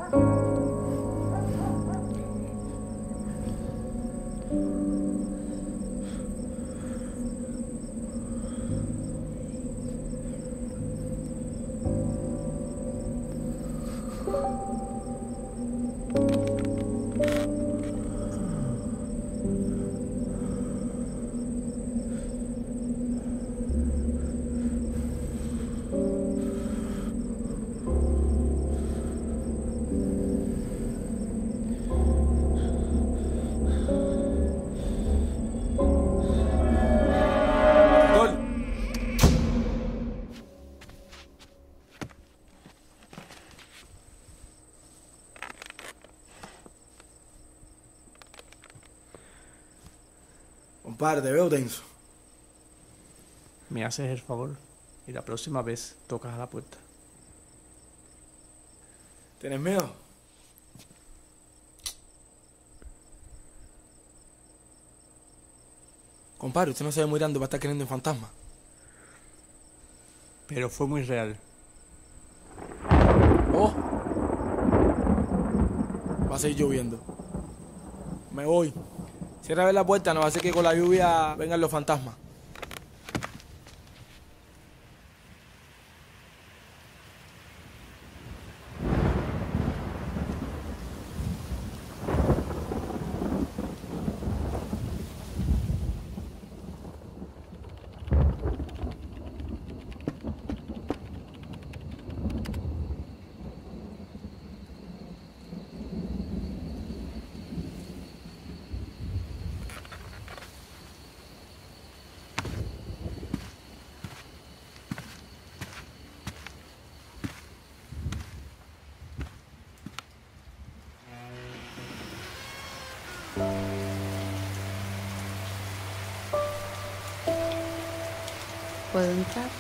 Compadre, te veo tenso. Me haces el favor y la próxima vez tocas a la puerta. ¿Tienes miedo? Compadre, usted no se ve muy grande para estar creyendo en fantasmas. Pero fue muy real. Oh. Va a seguir lloviendo. Me voy. Cierra bien la puerta, no va a hacer que con la lluvia vengan los fantasmas. ¿Puedo entrar?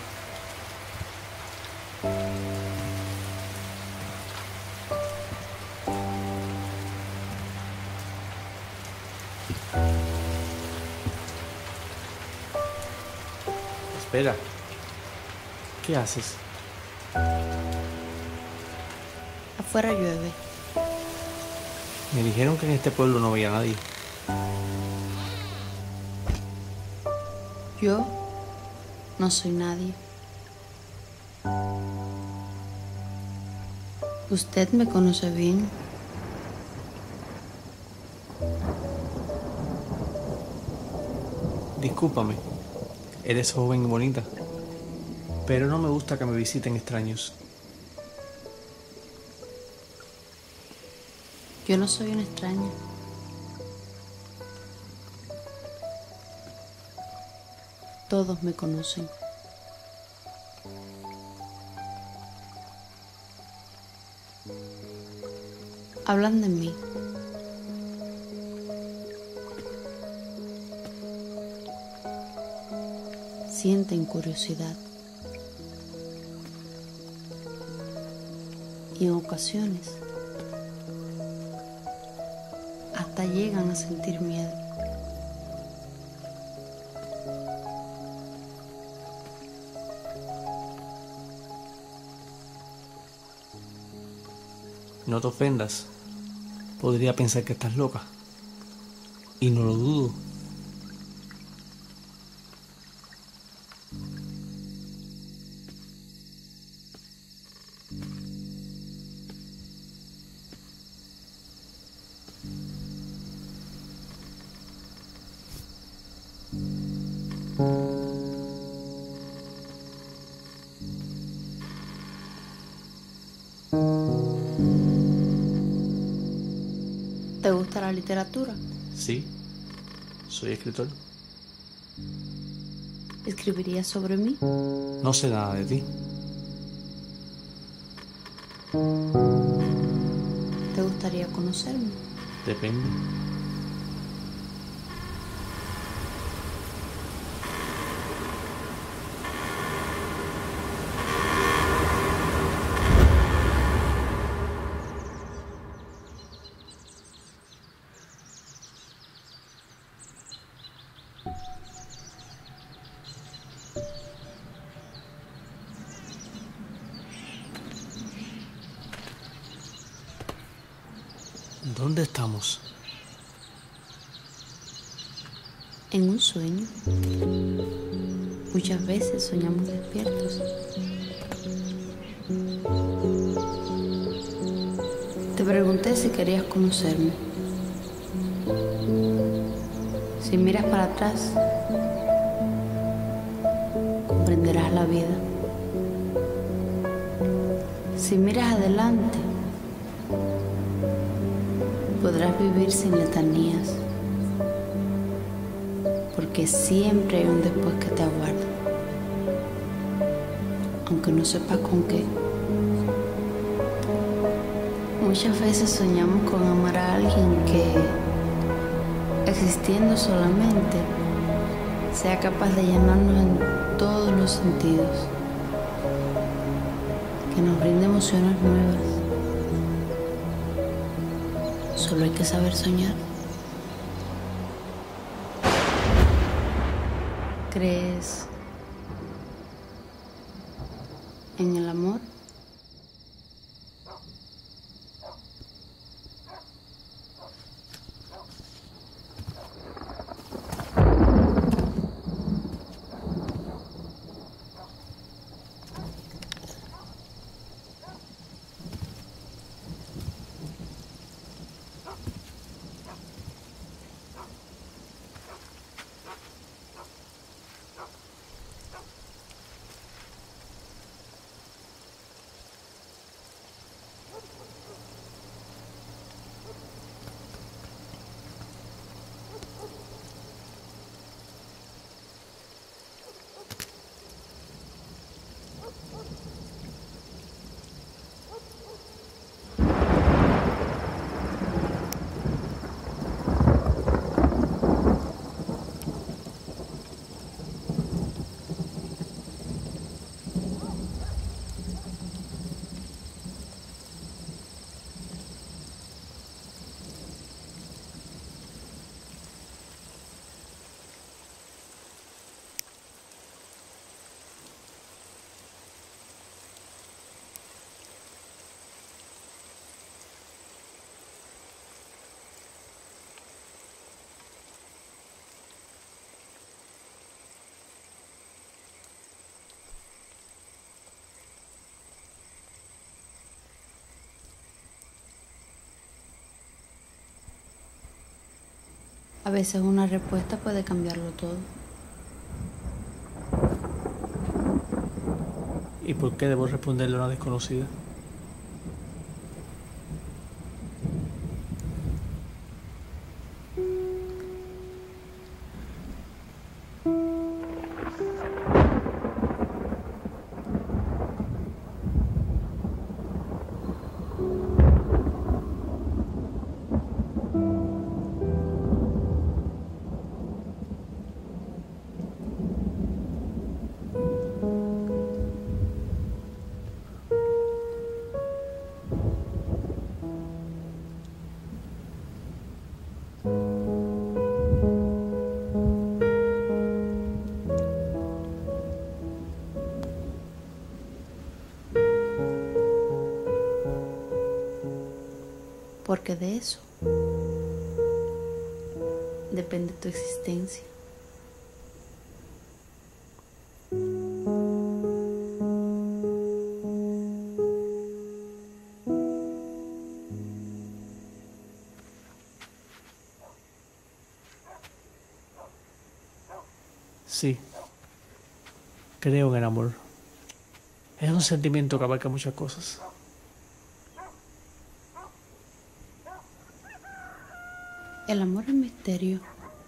Espera. ¿Qué haces? Afuera llueve. Me dijeron que en este pueblo no había nadie. Yo no soy nadie. Usted me conoce bien. Discúlpame. Eres joven y bonita. Pero no me gusta que me visiten extraños. Yo no soy una extraña. Todos me conocen. Hablan de mí. Sienten curiosidad. Y en ocasiones hasta llegan a sentir miedo. No te ofendas. Podría pensar que estás loca. Y no lo dudo. ¿Te gusta la literatura? Sí, soy escritor. ¿Escribirías sobre mí? No sé nada de ti. ¿Te gustaría conocerme? Depende. ¿Dónde estamos? En un sueño. Muchas veces soñamos despiertos. Te pregunté si querías conocerme. Si miras para atrás, comprenderás la vida. Si miras adelante, podrás vivir sin letanías, porque siempre hay un después que te aguarda, aunque no sepas con qué. Muchas veces soñamos con amar a alguien que, existiendo solamente, sea capaz de llenarnos en todos los sentidos, que nos brinde emociones nuevas. Solo hay que saber soñar. ¿Crees en el amor? A veces una respuesta puede cambiarlo todo. ¿Y por qué debo responderle a una desconocida? Porque de eso depende tu existencia. Sí, creo en el amor. Es un sentimiento que abarca muchas cosas. El amor es misterio.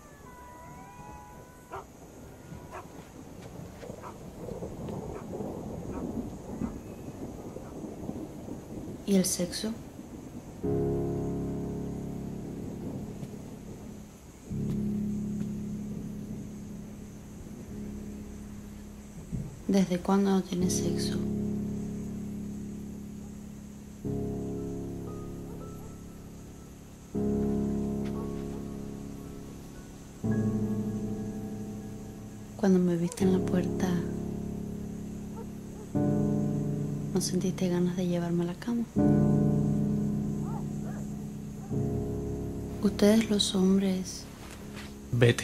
¿Y el sexo? ¿Desde cuándo no tienes sexo? Cuando me viste en la puerta, ¿no sentiste ganas de llevarme a la cama? Ustedes los hombres... Vete.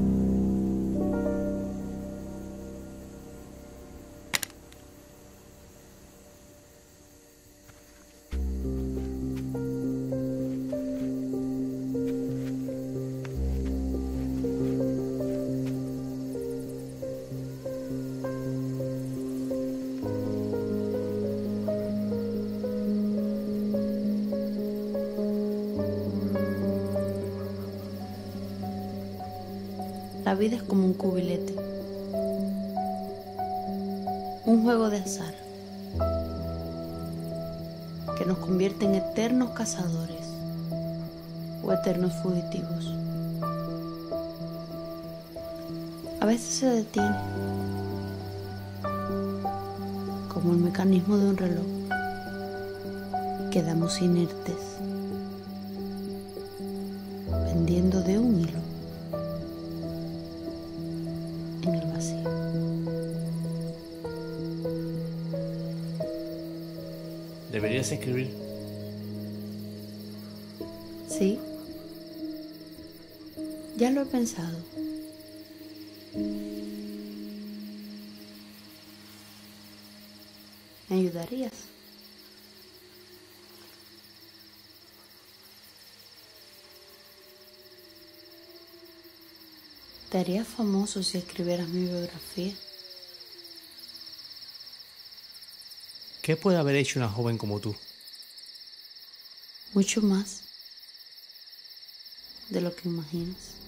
La vida es como un cubilete, un juego de azar que nos convierte en eternos cazadores o eternos fugitivos. A veces se detiene, como el mecanismo de un reloj, y quedamos inertes, pendiendo de un hilo en el vacío. Deberías escribir. Sí, ya lo he pensado. ¿Me ayudarías? Te harías famoso si escribieras mi biografía. ¿Qué puede haber hecho una joven como tú? Mucho más de lo que imaginas.